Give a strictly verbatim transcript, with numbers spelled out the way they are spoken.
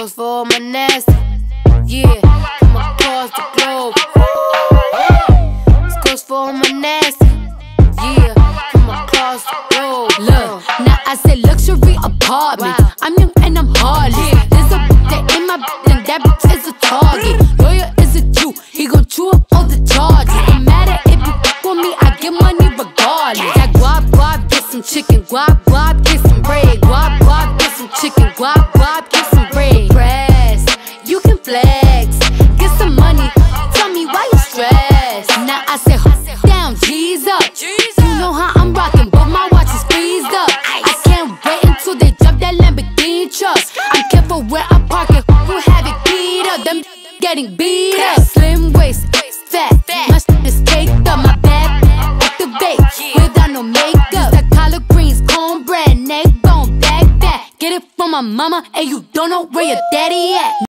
goes for all my nasty. Yeah, from across the globe. This goes for all my nasty. Yeah, from across the globe. Look, now I said luxury apartment. Wow. I'm young and I'm heartless. There's a bitch that in my bitch and that bitch is a target. Lawyer is a Jew, he gon' chew up all the charges. No matter if you fuck with me, I get money regardless. That guap guap, get some chicken. Guap guap, get some bread. Guap guap, get some chicken. Guap guap, get some bread. Press, you can flex, get some money. Tell me why you stressed. Now I said down, G's up. You know how I'm rocking, but my watch is freezed up. I can't wait until they drop that Lamborghini truck. I'm careful where I park it, who have it beat up. Them getting beat up. Slim waist, fat, my shit is caked up. My bad activate without no makeup. That collard greens, cornbread, neck bone, back back. Get it from my mama, and you don't know where your daddy at.